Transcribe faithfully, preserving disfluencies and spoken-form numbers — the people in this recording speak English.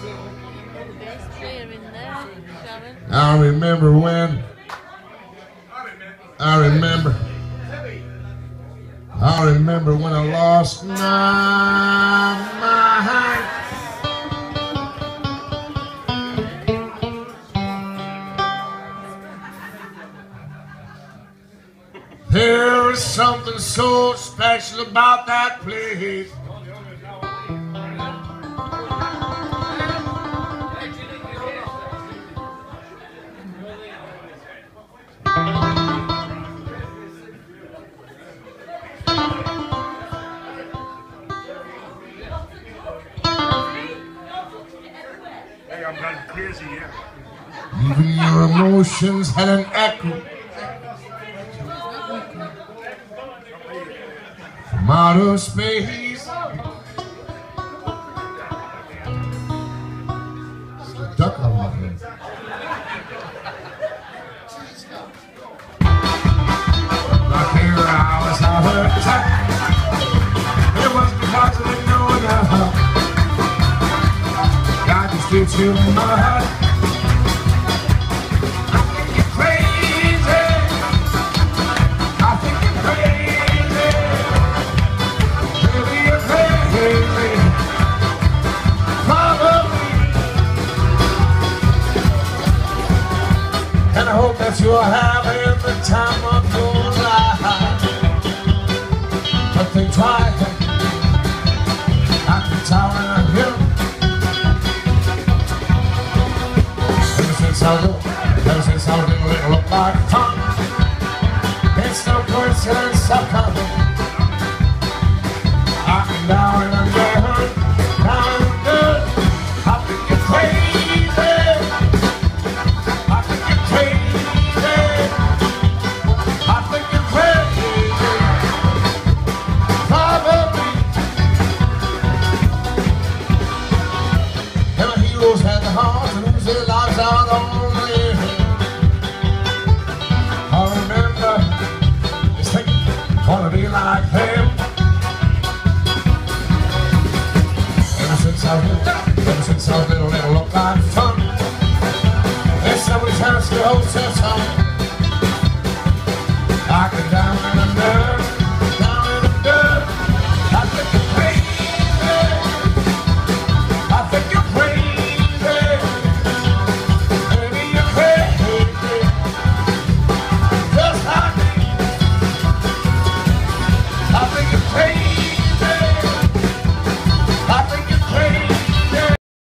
I remember when. I remember. I remember when I lost my mind. There is something so special about that place. Even your emotions had an echo from outer space. There's a duck on my head. Like here I was out of attack. It wasn't because I didn't know enough. God just did too much. And I hope that you're having the time of your life. But think twice. I can tell when I hear. Ever since I was, ever since I was little, it looked like fun. It's no coincidence I've come up and down and under, down and under. I think you're crazy. I think you're crazy. I think you're crazy. Probably. And my heroes had the heart to lose their lives out on me. I remember just thinking, wanna be like them. Ever since I was little, ever since I was little, it looked like fun. And somebody turns to the hostess.